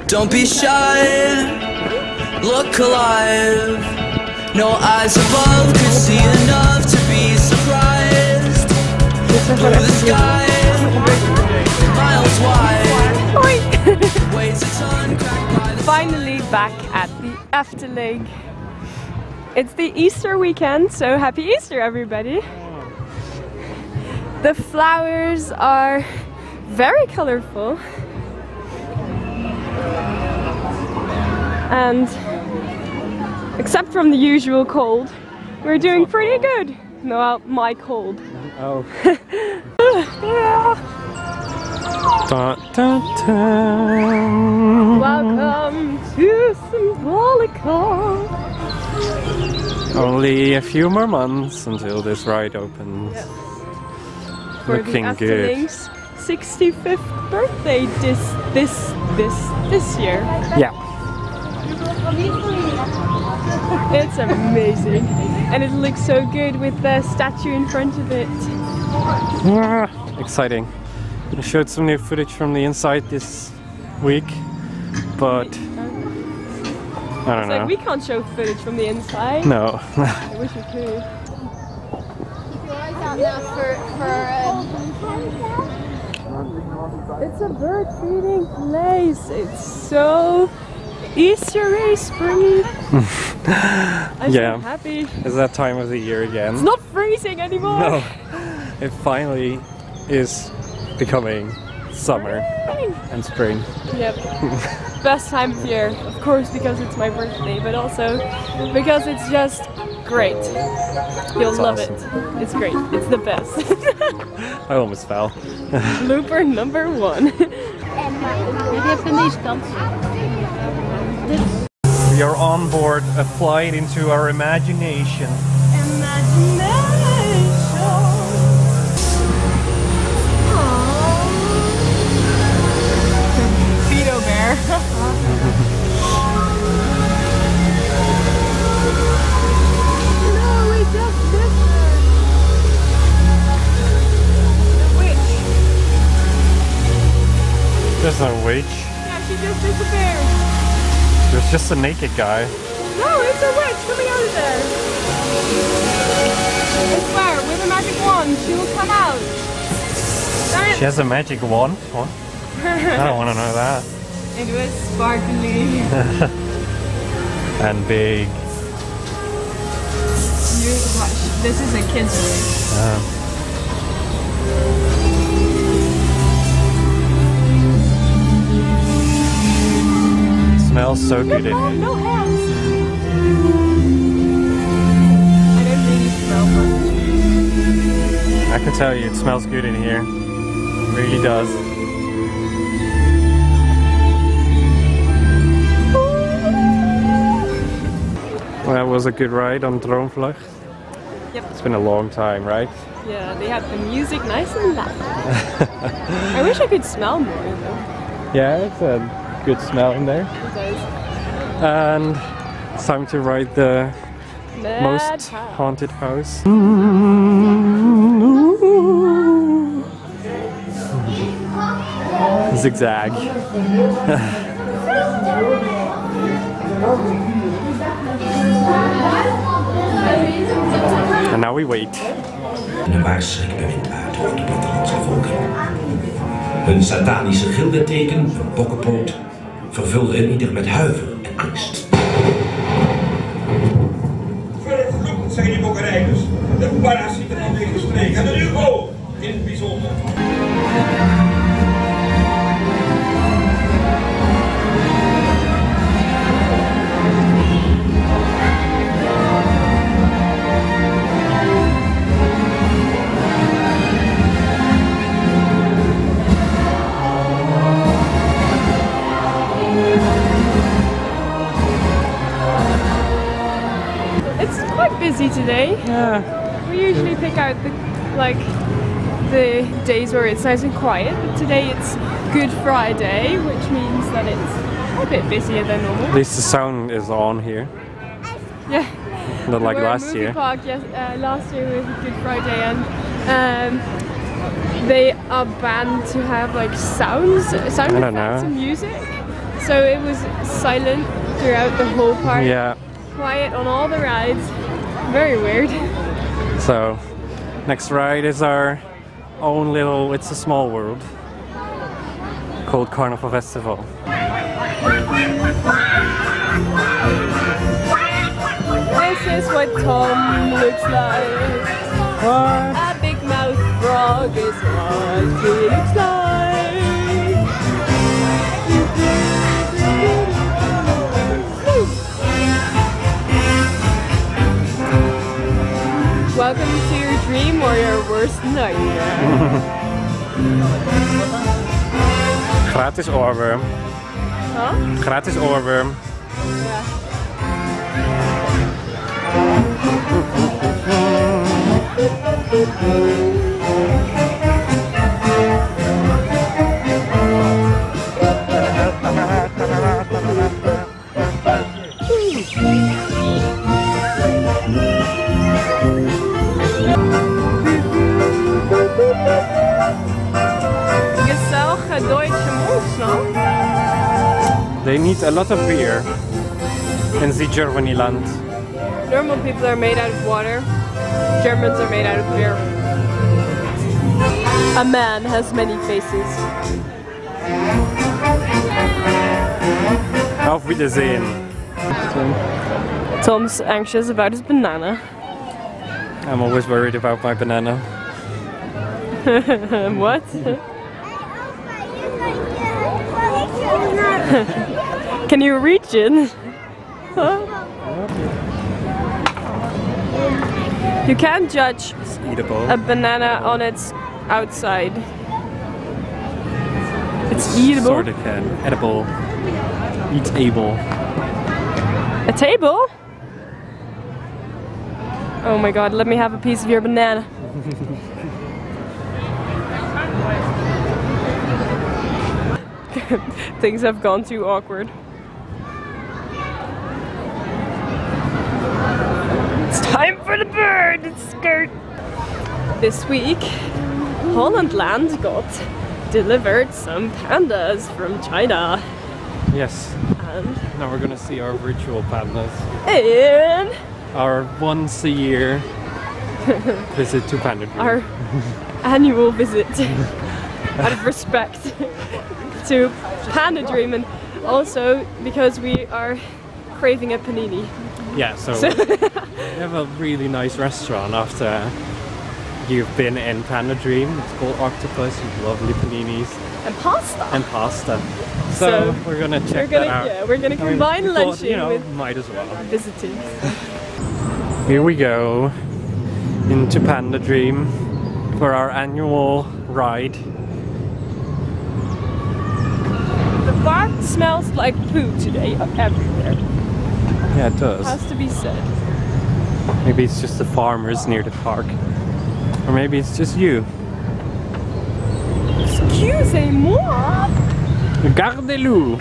Don't be shy, look alive. No eyes above could see enough to be surprised. Blue the sky, miles wide. Waves a ton cracked by the Finally back at the Efteling. It's the Easter weekend, so happy Easter everybody. The flowers are very colorful. And except from the usual cold, we're doing pretty good. No, well, my cold. Oh. Dun, dun, dun. Welcome to Symbolica. Only a few more months until this ride opens. Yeah. Looking for the good. Efteling's 65th birthday this year. Yeah. It's amazing, and it looks so good with the statue in front of it. Exciting. I showed some new footage from the inside this week, but I don't know. Like we can't show footage from the inside. No. I wish we could. It's a bird feeding place. It's so Eastery, springy. I'm so happy. It's that time of the year again. It's not freezing anymore. No. It finally is becoming summer and spring. Yep. Best time of year, of course, because it's my birthday, but also because it's just great. You'll love it. It's great. It's the best. I almost fell. Blooper number 1. We are on board a flight into our imagination. Fido bear. No, we just missed her. The witch. There's no witch. Yeah, she just disappeared. There's just a naked guy. No, it's a witch coming out of there. I swear, with a magic wand, she will come out. She has a magic wand? What? I don't want to know that. It was sparkly. And big. This is a kid's witch. Smells so good in No, here. no hands. I don't really smell much. I can tell you, it smells good in here. It really does. Well, that was a good ride on Droomvlucht. Yep. It's been a long time, right? Yeah, they have the music nice and loud. I wish I could smell more though. Yeah, it's a good smell in there. It does. And it's time to ride the most Madhouse. haunted house. Zigzag. And now we wait. Een waarschuwingsbewind uit voor de plattelandse volken. Hun satanische gildeteken, een bokkenpoot, vervulde een ieder met huiver en angst. Vervloekt zijn die bokkenrijders, de parasieten van deze streek en de UFO in het bijzonder. Busy today. Yeah. We usually pick out the days where it's nice and quiet, but today it's Good Friday, which means that it's a bit busier than normal. At least the sound is on here. Yeah. Not like we were last at year. Park last year with Good Friday, and they are banned to have like sound effects and music. So it was silent throughout the whole park. Yeah. Quiet on all the rides. Very weird. So, next ride is our own little It's a Small World called Carnival Festival. This is what Tom looks like. What? A big mouth frog is what he looks like. Welcome to your dream or your worst nightmare. Gratis oorworm. Huh? Gratis oorworm. Yeah. Gezellige Deutsche Mons, no? They need a lot of beer in the Germany land. Normal people are made out of water. Germans are made out of beer. A man has many faces. Auf Wiedersehen. Tom's anxious about his banana. I'm always worried about my banana. What? Can you reach it? Huh? You can't judge It's eatable. a banana on its outside. It's eatable. Sorta can. Edible. Eatable. A table? Oh my god, let me have a piece of your banana. Things have gone too awkward. It's time for the bird skirt! This week, Hollandland got delivered some pandas from China. Yes. And Now we're gonna see our virtual pandas. our Our once a year visit to Panda Dream. annual visit out of respect to Panda Dream, and also because we are craving a panini. Yeah, so we have a really nice restaurant after you've been in Panda Dream. It's called Octopus with lovely paninis And pasta. and pasta. So So we're gonna check that out. Yeah, we're gonna I mean, combine we thought, lunching you know, with might as well. visiting. Here we go into Panda Dream for our annual ride. The park smells like poo today everywhere. Yeah, it does. Has to be said. Maybe it's just the farmers near the park. Or maybe it's just you. Excusez-moi. Gardeloo!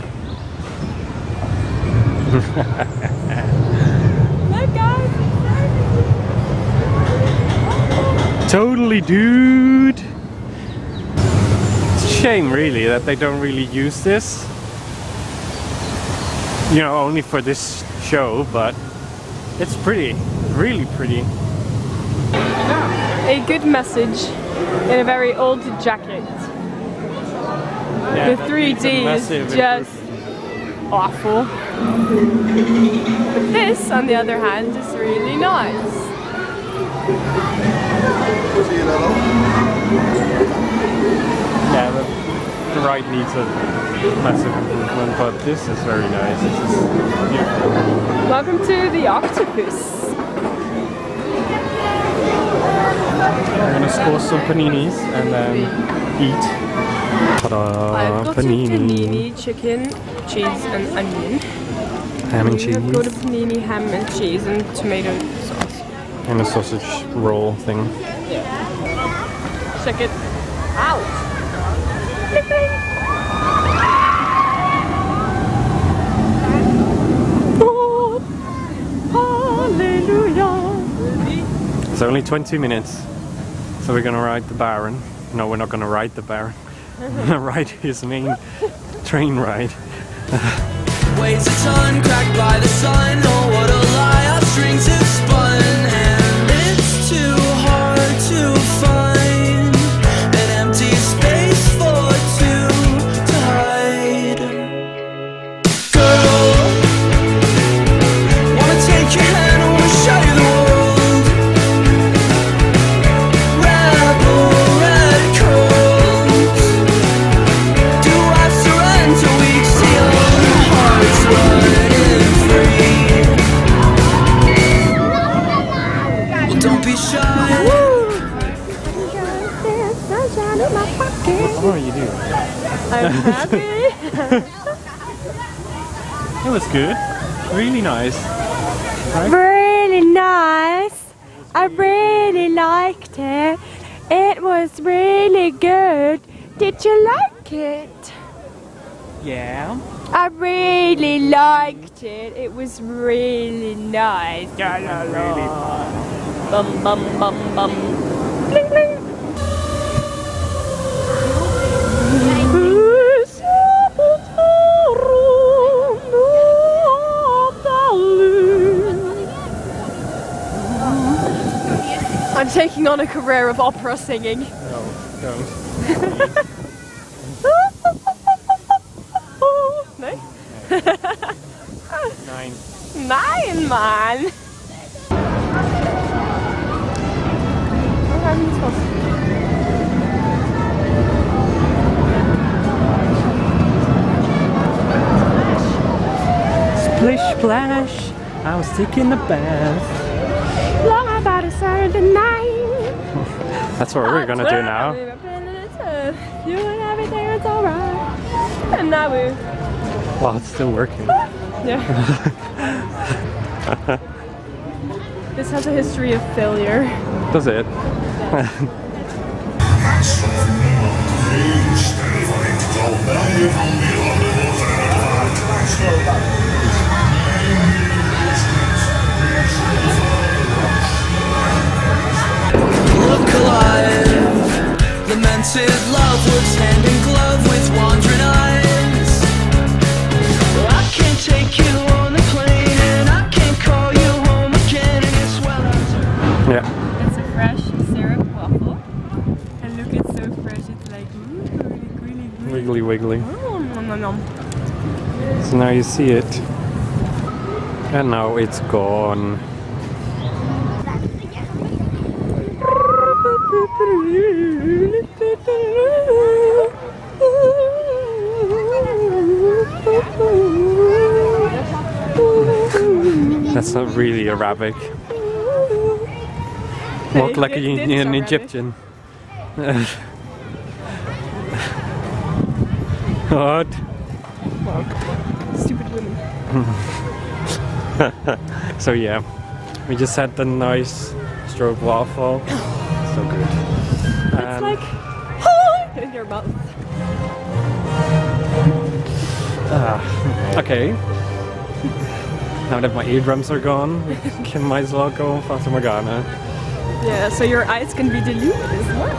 Look guys. Totally, dude! It's a shame, really, that they don't really use this. You know, only for this show, but it's pretty. Really pretty. A good message in a very old jacket. Yeah, The 3D is massive just awful. But this, on the other hand, is really nice. Yeah, the ride needs a massive improvement, but this is very nice. This is beautiful. Welcome to the octopus. We're gonna score some paninis and then eat. Ta-da! I've got a panini, chicken, cheese and onion. Ham and cheese. I've got a panini, ham and cheese and tomato sauce. And a sausage roll thing. Check it out. Oh, hallelujah. It's only 20 minutes, so we're gonna ride the Baron. No, we're not gonna ride the Baron. We're gonna ride his main train ride. Weighs a ton, cracked by the sun. Oh, what a lie, our strings have spun. And it's too hard to find an empty space for two to hide. Girl, wanna take your hand, I wanna show you the world. Rebel red curls. Do I surrender weak steel? Hearts running free. Well, don't be shy. What are you doing? I'm happy. It was good. Really nice. Right? Really nice. I really liked it. It was really good. Did you like it? Yeah. I really liked it. It was really nice. La, la, la. Really Bum bum bum bum. Bling bling. I'm taking on a career of opera singing. No, don't. No? 9. Nine, man! Splish splash. I was taking a bath. Long about a certain night. That's what we're gonna do now. You and everything is alright. And now we. Wow, it's still working. Yeah. This has a history of failure. Does it? Look alive. Lamented love works hand in glove with wandering eyes. I can't take you on the plane, and I can't call you home again. And it's well after. Yeah. It's a fresh syrup waffle. And look, it's so fresh, it's like Wiggly wiggly. nom, nom, nom. So now you see it. And now it's gone. That's not really Arabic. More like an Egyptian. What? Stupid women. So yeah, we just had the nice stroke waffle. So good. It's like in your mouth. Okay. Now that my eardrums are gone, can might as well go Fata Morgana. Yeah, so your eyes can be deluded as well.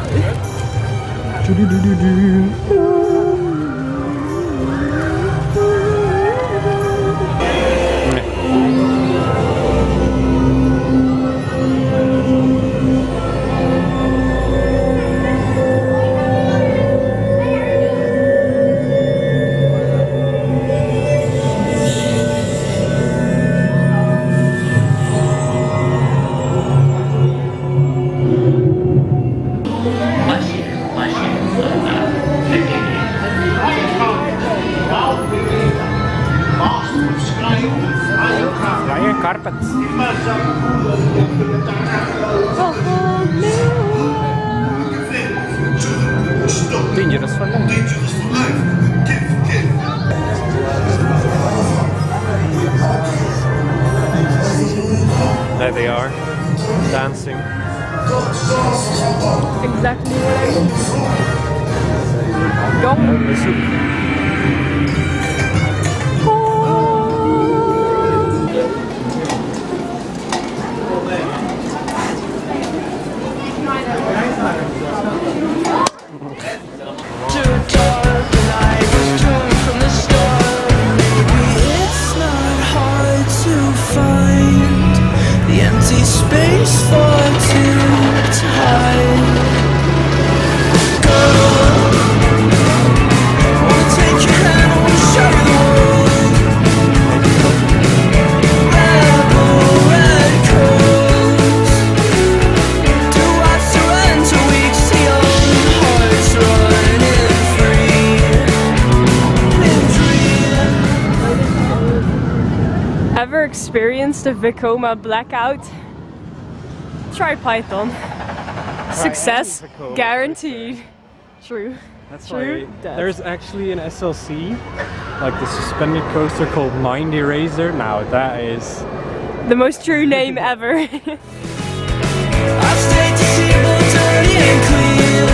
Carpet. Dangerous for life. There they are, dancing. Exactly what I mean. Go. Too dark, and I was doomed from the start. empty space for two to hide. Girl, wanna take your hand, wanna show you the world. Rebel red curls. Do I surrender weak to young hearts running free in dream? Ever experienced a Vekoma blackout? Try Python. Success guaranteed. True. That's True. why there's actually an SLC, like the suspended coaster called Mind Eraser. Now that is The most true name ever. I stayed to see both dirty and clean.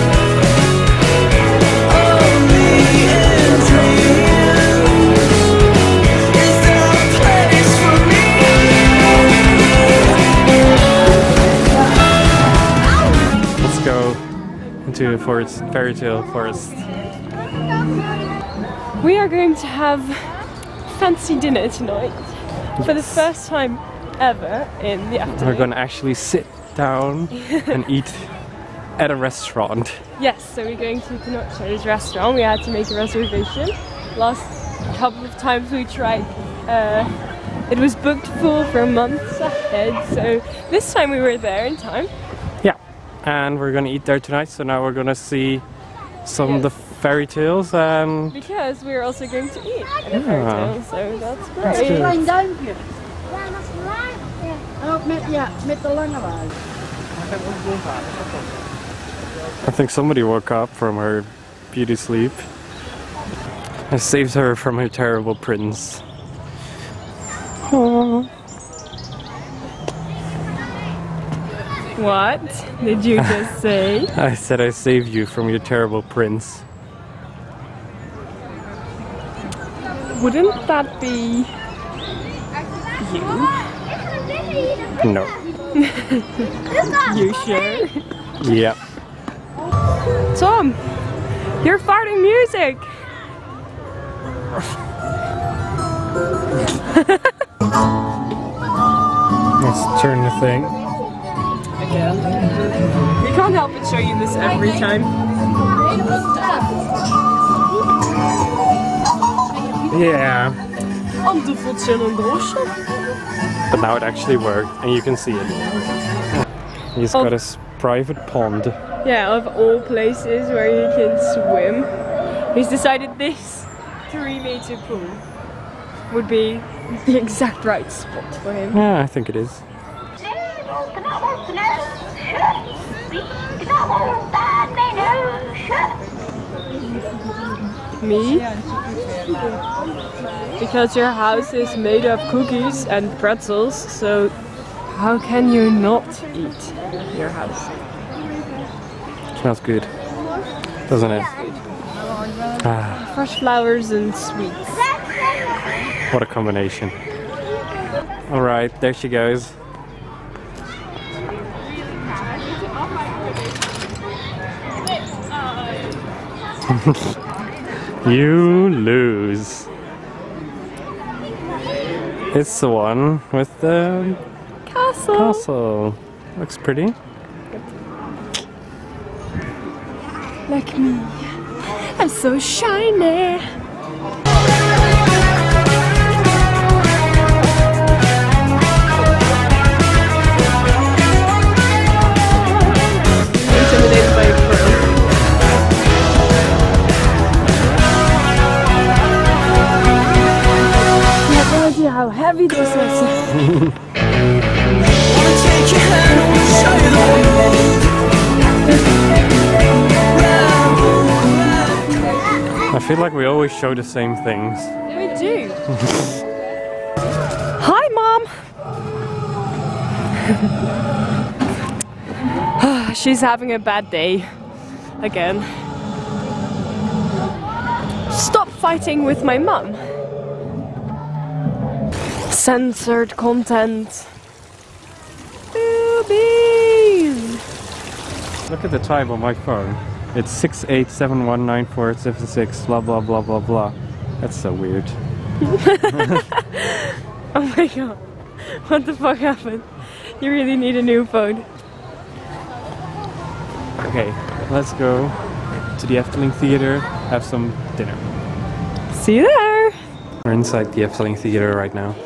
Only in dreams is there a place for me. let's go into the forest, fairy tale forest. We are going to have fancy dinner tonight for the first time ever in the afternoon. We're gonna actually sit down and eat at a restaurant. Yes, so we're going to Pinocchio's restaurant. We had to make a reservation. Last couple of times we tried, it was booked full for months ahead. So this time we were there in time. Yeah, and we're gonna eat there tonight. So now we're gonna see some of the fairy tales and Because we're also going to eat in a fairy tale, so that's great. good. Klein duimpje. Ja, dat is lang. En ook met de lange wagen. I think somebody woke up from her beauty sleep. I saved her from her terrible prince. Aww. What did you just say? I said I saved you from your terrible prince. Wouldn't that be you? No. You sure? Yep. Tom, you're farting music. Let's turn the thing. Again. We can't help but show you this every time. Yeah. But now it actually worked and you can see it. He's got a private pond. Yeah, of all places where you can swim, he's decided this 3-meter pool would be the exact right spot for him. Yeah, I think it is. Me? Because your house is made of cookies and pretzels, so how can you not eat your house? Smells good, doesn't it? Ah, Fresh flowers and sweets. what a combination. Alright, there she goes. You lose. It's the one with the castle. Looks pretty. Like me. I'm so shiny. Intimidated by a crow. You have no idea how heavy this is. Wanna take your hand, wanna show you the world. I feel like we always show the same things. Yeah, we do. Hi, Mom. She's having a bad day again. Stop fighting with my mum. Censored content. Boobies. Look at the time on my phone. It's 68719476 blah blah blah blah blah. That's so weird. Oh my god. What the fuck happened? You really need a new phone. Okay, let's go to the Efteling Theater, have some dinner. See you there! We're inside the Efteling Theater right now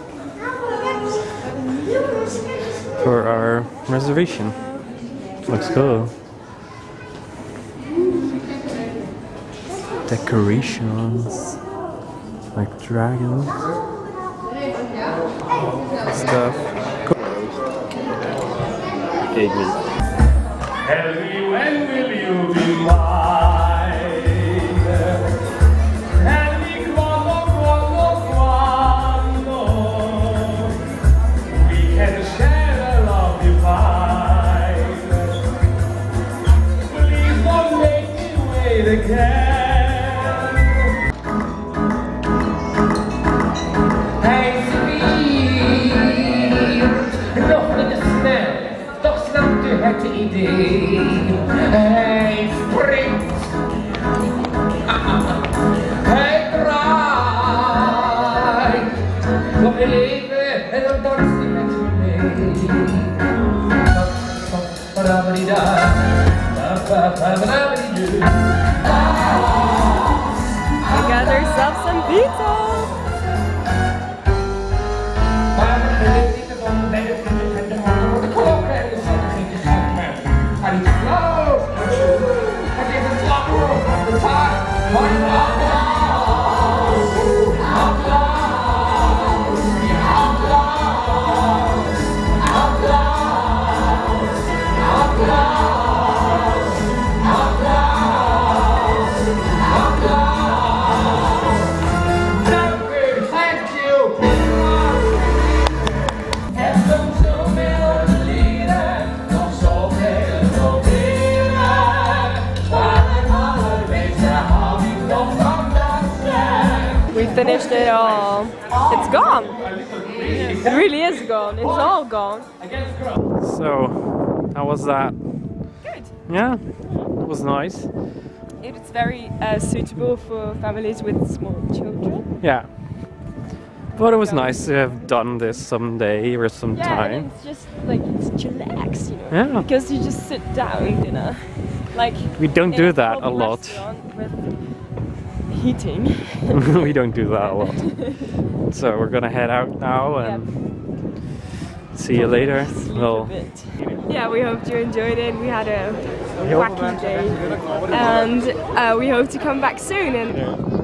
for our reservation. Looks cool. Decorations like dragons stuff. Okay, great. Ellie, when will you be mine? Ellie, quando we can share a love divine. Please don't make me wait again. Hey, Sophie, nog niet te snel. Toch snapt u het idee. Hij springt. Hij draait. Nog heel even en dan danst hij met me mee. We got ourselves some pizza! We finished it all. It's gone. It really is gone. It's all gone. So, how was that? Good. Yeah, it was nice. It's very suitable for families with small children. Yeah. But it was nice to have done this someday or some Yeah, time. and it's just like it's chillax, you know. Yeah. Because you just sit down dinner. Like We don't in do a that a proper lot. restaurant with heating. We don't do that a lot. So we're gonna head out now and see you later. Sleep Well, a bit. Yeah, we hope you enjoyed it. We had a wacky day, and we hope to come back soon. And